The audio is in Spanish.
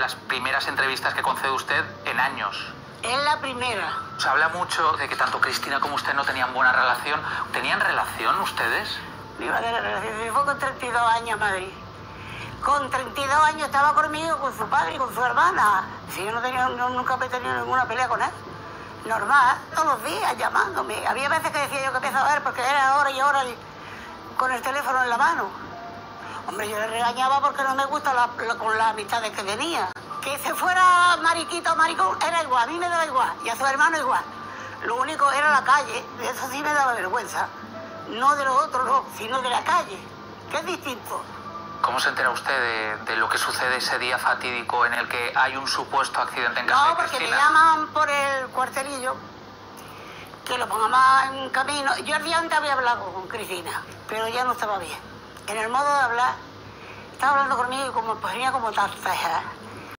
las primeras entrevistas que concede usted en años. Es la primera. Se habla mucho de que tanto Cristina como usted no tenían buena relación. ¿Tenían relación ustedes? Mi madre se fue con 32 años a Madrid. Con 32 años estaba conmigo, con su padre y con su hermana. Si yo nunca he tenido ninguna pelea con él. Normal, todos los días llamándome. Había veces que decía yo que empezaba a ver porque era hora y hora con el teléfono en la mano. Hombre, yo le regañaba porque no me gusta con las amistades que tenía. Que se fuera mariquita o maricón era igual, a mí me daba igual, y a su hermano igual. Lo único era la calle, eso sí me daba vergüenza. No de los otros, no, sino de la calle, que es distinto. ¿Cómo se entera usted de lo que sucede ese día fatídico en el que hay un supuesto accidente en casa de Cristina? No, porque me llaman por el cuartelillo, que lo pongamos en camino. Yo el día antes había hablado con Cristina, pero ya no estaba bien. En el modo de hablar, estaba hablando conmigo y como ponía como tartaja.